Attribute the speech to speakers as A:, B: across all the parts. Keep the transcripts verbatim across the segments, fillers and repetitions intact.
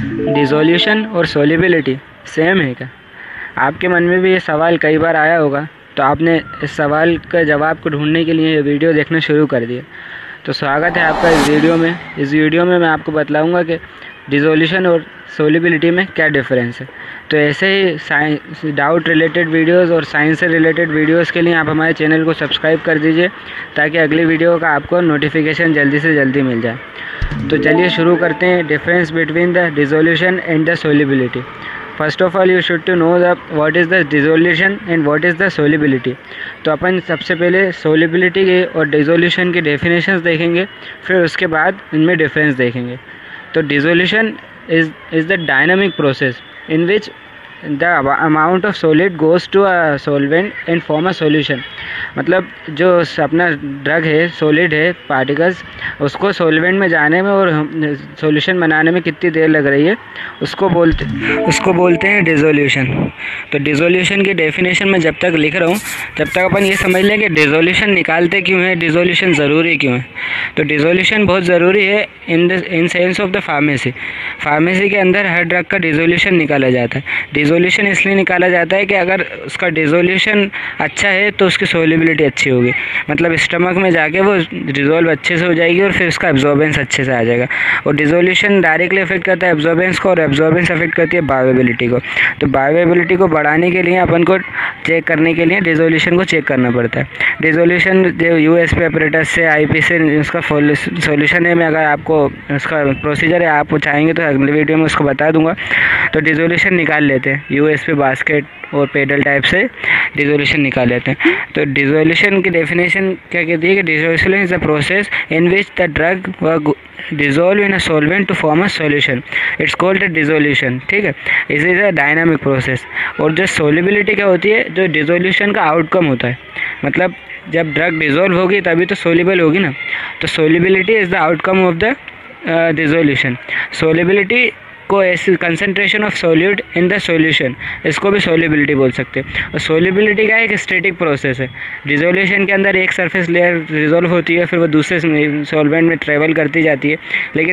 A: Dissolution और solubility same है क्या? आपके मन में भी ये सवाल कई बार आया होगा, तो आपने इस सवाल का जवाब को ढूंढने के लिए ये वीडियो देखना शुरू कर दिया। तो स्वागत है आपका इस वीडियो में। इस वीडियो में मैं आपको बतलाऊंगा कि डिसोल्यूशन और सोल्युबिलिटी में क्या डिफरेंस है। तो ऐसे ही साइंस डाउट रिलेटेड वीडियोस और साइंस से रिलेटेड वीडियोस के लिए आप हमारे चैनल को सब्सक्राइब कर दीजिए, ताकि अगली वीडियो का आपको नोटिफिकेशन जल्दी से जल्दी मिल जाए। तो चलिए शुरू करते हैं। Difference between the dissolution and the solubility. First of all you should to know the what is the dissolution and what is the solubility. तो अपन सबसे पहले सोल्युबिलिटी के और डिसोल्यूशन की डेफिनेशंस देखेंगे, फिर उसके बाद इनमें डिफरेंस देखेंगे। तो dissolution is is the dynamic process in which the amount of solid goes to a solvent and form a solution. मतलब जो अपना ड्रग है, सॉलिड है, पार्टिकल्स, उसको सॉल्वेंट में जाने में और सॉल्यूशन बनाने में कितनी देर लग रही है, उसको बोलते उसको बोलते हैं डिसोल्यूशन। तो डिसोल्यूशन की डेफिनेशन में जब तक लिख रहा हूँ, तब तक अपन ये समझ लें कि डिसोल्यूशन निकालते क्यों है, डिसोल्यूशन ज़रूरी क्यों है। तो डिसोल्यूशन बहुत ज़रूरी है in the in sense of the pharmacy. Pharmacy के अंदर हर ड्रग का डिसोल्यूशन निकाला जाता है। डिसोल्यूशन इसलिए निकाला जाता है कि अगर उसका डिसोल्यूशन अच्छा है तो उसकी सोल्युबिलिटी अच्छी होगी, मतलब स्टमक में जाके वो डिसॉल्व अच्छे से हो जाएगी और फिर उसका एब्जॉर्बेंस अच्छे से आ जाएगा। और डिसोल्यूशन डायरेक्टली अफेक्ट करता है एब्जॉर्बेंस को, और एब्जॉर्बेंस अफेक्ट करती है बायोएबिलिटी को। तो बायोएबिलिटी को बढ़ाने के लिए अपन को चेक करने के लिए डिसोल्यूशन को चेक करना पड़ता है। डिसोल्यूशन जो यूएसपी ऑपरेटर्स से, आईपी से उसका सोल्यूशन है, मैं अगर आपको उसका प्रोसीजर है आप चाहेंगे तो अगले वीडियो में उसको बता दूंगा। तो डिसोल्यूशन निकाल लेते हैं यूएसपी बास्केट और पेडल टाइप से डिसोल्यूशन निकाल लेते हैं। तो डिसोल्यूशन की डेफिनेशन क्या कहती है कि dissolution is the process in which the drug व dissolve in a solvent to form a solution, it's called a dissolution. ठीक है, इस इज अ डायनामिक प्रोसेस। और जो सोल्युबिलिटी क्या होती है, जो डिसोल्यूशन का आउटकम होता है, मतलब जब ड्रग डिसॉल्व होगी तभी तो सोल्यूबल होगी ना। तो solubility is the outcome of the dissolution. Solubility को ऐसी concentration of solute in the solution, इसको भी सोल्युबिलिटी बोल सकते हैं। और सोल्युबिलिटी का एक स्टैटिक प्रोसेस है। डिसोल्यूशन के अंदर एक सरफेस लेयर डिसॉल्व होती है, फिर वो दूसरे सॉल्वेंट में ट्रेवल करती जाती है।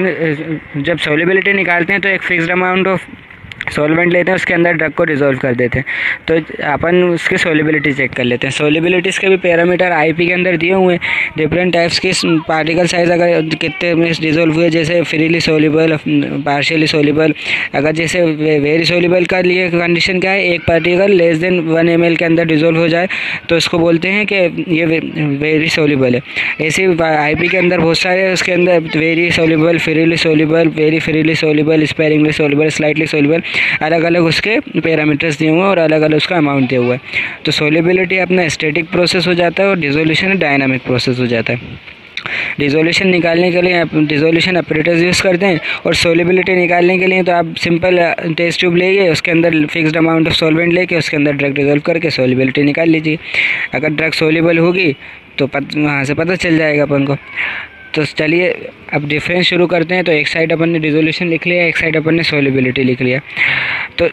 A: लेकिन जब सोल्युबिलिटी निकालते हैं तो एक फिक्स्ड अमाउंट ऑफ सॉल्वेंट लेते हैं, उसके अंदर ड्रग को डिसॉल्व कर देते हैं। तो अपन उसकी सोल्युबिलिटी चेक कर लेते हैं। सोल्युबिलिटीज़ के भी पैरामीटर आईपी के अंदर दिए हुए हैं। डिफरेंट टाइप्स के पार्टिकल साइज अगर कितने में डिसॉल्व हुए, जैसे फ्रीली सोल्यूबल, पार्शियली सोल्यूबल। अगर जैसे वेरी सोल्यूबल का लिए कंडीशन क्या है, एक particle less than one M L के अंदर डिसॉल्व हो जाए तो उसको बोलते हैं कि ये वेरी सोल्यूबल है। ऐसे आईपी के अंदर बहुत सारे, उसके अंदर very soluble, freely soluble, very freely soluble, sparingly soluble, slightly soluble, अलग अलग उसके पैरामीटर्स दिए हुए हैं और अलग अलग उसका अमाउंट दिया हुआ है। तो सोल्युबिलिटी अपना स्टैटिक प्रोसेस हो जाता है और डिसोल्यूशन डायनामिक प्रोसेस हो जाता है। डिसोल्यूशन निकालने के लिए आप डिसोल्यूशन ऑपरेटर्स यूज़ करते हैं, और सोल्युबिलिटी निकालने के लिए तो आप सिंपल टेस्ट ट्यूब लेके उसके अंदर फिक्स्ड अमाउंट ऑफ सॉल्वेंट लेके उसके अंदर ड्रग डिसॉल्व करके सोल्युबिलिटी निकाल लीजिए। अगर ड्रग सोल्यूबल होगी तो पत वहाँ से पता चल जाएगा अपन को। तो चलिए अब डिफरेंस शुरू करते हैं। तो एक साइड अपन ने डिसोल्यूशन लिख लिया, एक साइड अपन ने सोल्युबिलिटी लिख लिया। तो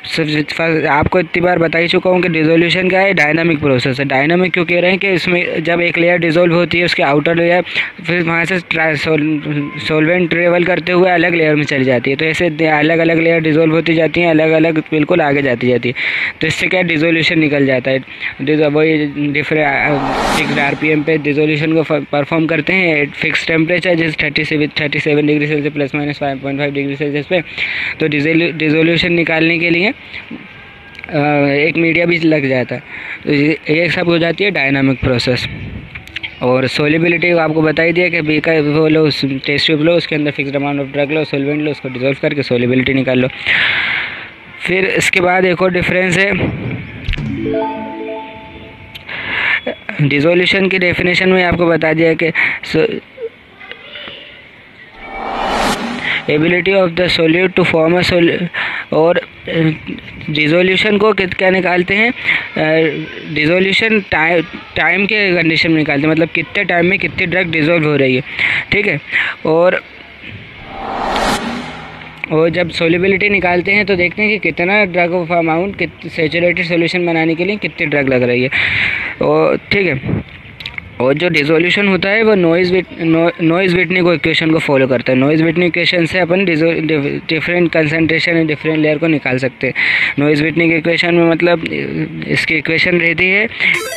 A: आपको इतनी बार बता ही चुका हूँ कि डिसोल्यूशन क्या है, डायनामिक प्रोसेस है। डायनामिक क्यों कह रहे हैं कि इसमें जब एक लेयर डिसॉल्व होती है, उसके आउटर लेयर फिर वहाँ से सॉल्वेंट ट्रेवल करते हुए अलग लेयर में चली जाती है। तो ऐसे अलग अलग लेयर डिसॉल्व होती जाती हैं, अलग अलग बिल्कुल आगे जाती जाती है। तो इससे क्या डिसोल्यूशन निकल जाता है। वही different fix R P M पे डिसोल्यूशन को परफॉर्म करते हैं फिक्स टेम्परेचर, जैसे thirty seven thirty seven degree Celsius plus minus five point five degree Celsius पे। तो डिसोल्यूशन निकालने के लिए एक मीडिया भी लग जाता है। तो ये सब हो जाती है डायनामिक प्रोसेस। और सोल्युबिलिटी आपको बता ही दिया कि बीकर वो लो, टेस्ट ट्यूब लो, उसके अंदर फिक्स्ड अमाउंट ऑफ ड्रग लो, सॉल्वेंट लो, उसको डिसॉल्व करके सोल्युबिलिटी निकाल लो। फिर इसके बाद एक और डिफरेंस है, डिसोल्यूशन की डेफिनेशन में आपको बता दिया कि ability of the solute to form a solute. और डिसोल्यूशन को क्या निकालते हैं, डिसोल्यूशन टाइम टाइम के कंडीशन में निकालते हैं, मतलब कितने टाइम में कितनी ड्रग डिसॉल्व हो रही है। ठीक है, और और जब सोल्युबिलिटी निकालते हैं तो देखते हैं कि कितना drug of amount saturated solution बनाने के लिए कितनी ड्रग लग रही है। और ठीक है, और जो डिसोल्यूशन होता है वो नॉइज़ विट नॉइज़ विटनी को इक्वेशन को फॉलो करता है। नॉइज़ विटनी इक्वेशन से अपन different concentration and different layer को निकाल सकते हैं। नॉइज़ विटनी की इक्वेशन में मतलब इसकी इक्वेशन रहती है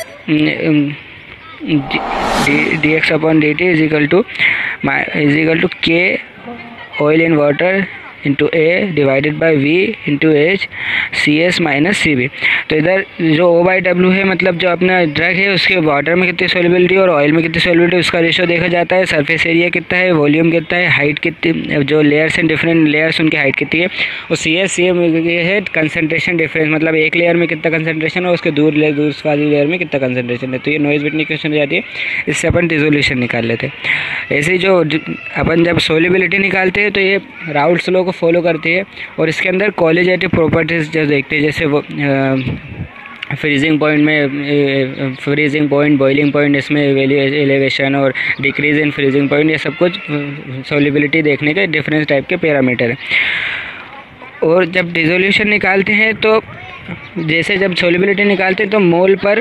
A: D X upon D T is equal to is equal to K oil in water into A divided by V into H C S minus C B. तो इधर जो O by W है मतलब जो अपना drug है उसके water में कितनी सॉल्युबिलिटी और ऑयल में कितनी सॉल्युबिलिटी उसका रेशो देखा जाता है। सरफेस एरिया कितना है, वॉल्यूम कितना है, हाइट कितनी, जो लेयर्स हैं डिफरेंट लेयर्स उनकी हाइट कितनी है। और सी एस सी एम ये है कंसनट्रेशन डिफरेंस, मतलब एक लेयर में कितना कंसनट्रेशन है उसके दूर लेयर दूर वाली लेयर में कितना कंसनट्रेशन है। तो ये नॉइज़ विटनी इक्वेशन हो जाती है, इससे अपन डिसोल्यूशन निकाल लेते हैं। ऐसे जो अपन जब सॉल्युबिलिटी निकालते हैं तो ये राउल्ट्स लॉ को फॉलो करती है और इसके अंदर क्वालिटेटिव प्रॉपर्टीज़ जो देखते हैं, जैसे वो फ्रीजिंग पॉइंट में फ्रीजिंग पॉइंट, बॉइलिंग पॉइंट, इसमें एलिवेशन और डिक्रीज इन फ्रीजिंग पॉइंट, ये सब कुछ सॉल्युबिलिटी देखने के डिफरेंस टाइप के पैरामीटर हैं। और जब डिसोल्यूशन निकालते हैं तो जैसे जब सॉल्युबिलिटी निकालते हैं तो मोल पर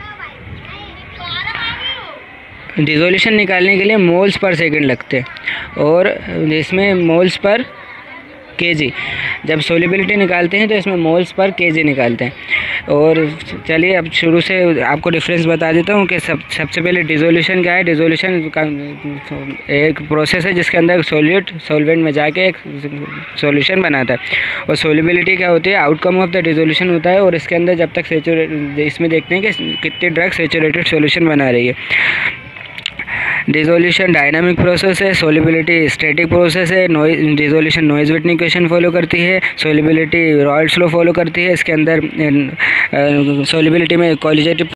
A: डिसोल्यूशन निकालने के लिए मोल्स पर सेकंड लगते हैं और इसमें मोल्स पर केजी, जब सॉल्युबिलिटी निकालते हैं तो इसमें मोल्स पर केजी निकालते हैं। और चलिए अब शुरू से आपको डिफरेंस बता देता हूँ कि सब सबसे पहले डिसोल्यूशन क्या है। डिसोल्यूशन का एक प्रोसेस है जिसके अंदर सॉल्यूट सॉल्वेंट में जाके एक सॉल्यूशन बनाता है। और सॉल्युबिलिटी क्या होती है, आउटकम ऑफ द डिसोल्यूशन होता है। और इसके अंदर जब तक सेचुरेट इसमें देखते हैं कि कितनी ड्रग सेचुरेटेड सॉल्यूशन बना रही है। डिसोल्यूशन डायनामिक प्रोसेस है, सॉल्युबिलिटी स्टैटिक प्रोसेस है। Noyes dissolution Noyes Whitney equation follow करती है, सॉल्युबिलिटी राउल्ट्स लॉ फॉलो करती है। इसके अंदर सॉल्युबिलिटी में क्वालिटेटिव